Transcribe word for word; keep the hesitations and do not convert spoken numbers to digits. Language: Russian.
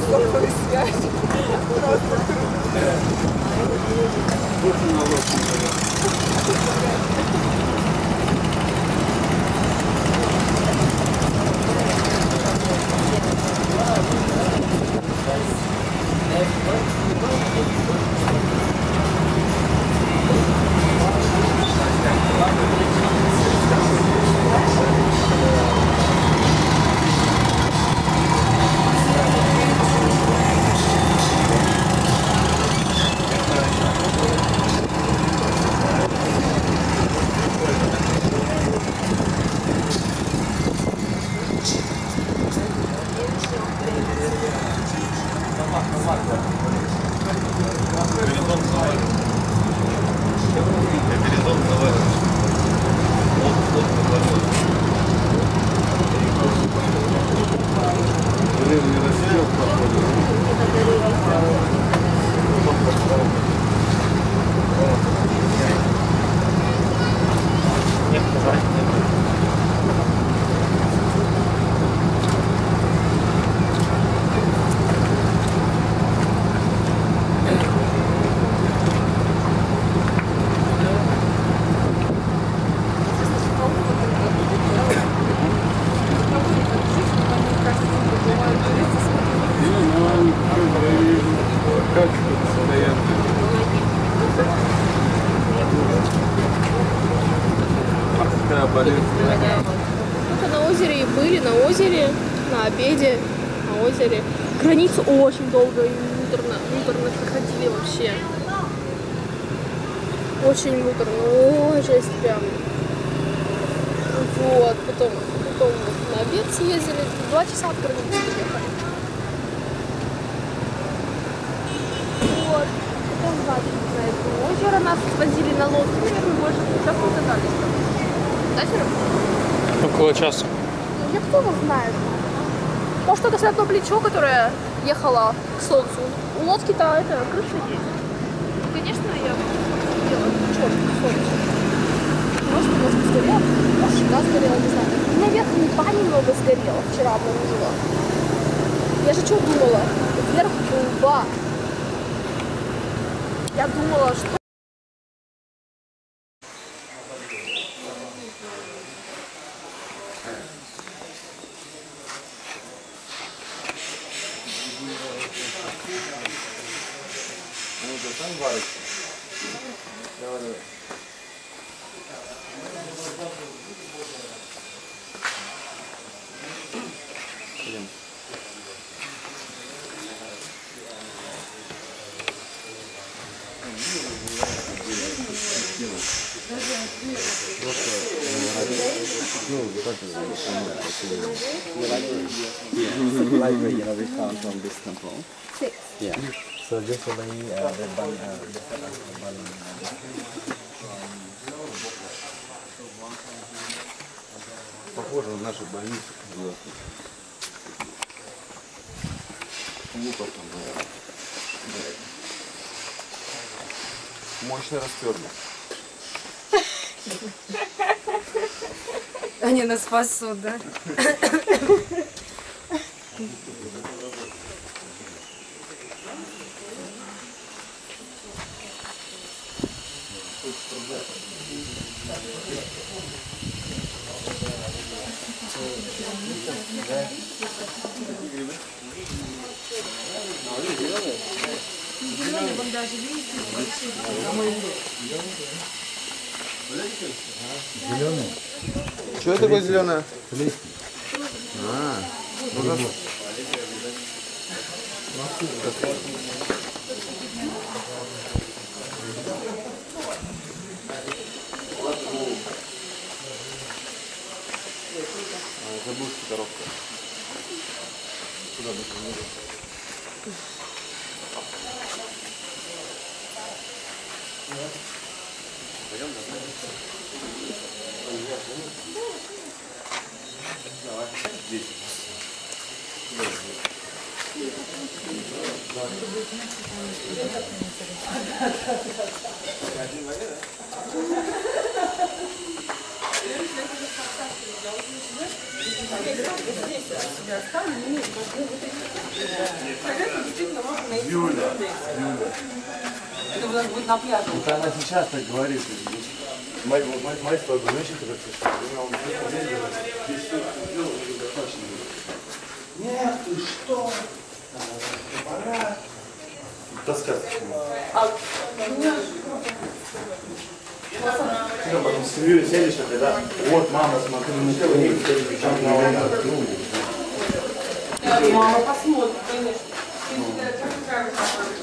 сотовой связи. Просто Ну-ка на озере и были, на озере, на обеде, на озере. Границу очень долго и муторно, муторно проходили вообще. Очень муторно, ой, жесть прям. Вот, потом, потом вот на обед съездили, два часа от границы ехали. Вот, потом дальше на это озеро нас свозили на лодке, наверное, больше часа катались там. Да, Серега? Около часа. Я кто его знает? Может, это все одно плечо, которое ехало к солнцу. У лодки-то это крыша есть. Конечно, я делала черт к солнцу. Может, немножко сгорело, может, щека сгорела, не знаю. У меня верх неба немного сгорела, вчера обнаружила. Я же что думала? Вверх лба. Я думала, что... Давай, давай. Пойдем. Просто, ну, как The library, you know, we found from this temple. Six. Yeah. So just only uh, the one, uh, the one. похоже на нашу больницу. Луков там, наверное. Мощно расперли. они нас спасут, да? Зеленый вон даже, видите? Зеленый? Что это такое зеленое? А, ну за что? Заблудки коробка. Куда бы ты не идешь? Пойдем, давай. Здесь. Здесь я оставлю, не нужно. Действительно, можно найти. Юля, Это у нас будет на пляже. вот она сейчас так говорит. Мать, мать, мать твоя гонщик, которая пришла, она вот здесь достаточно. Нет, ты что? Пора. Таскать почему? Ты потом с семьей сядешь, когда вот мама, смотри, ну что вы не видите, там на войну. Мама посмотрит, конечно.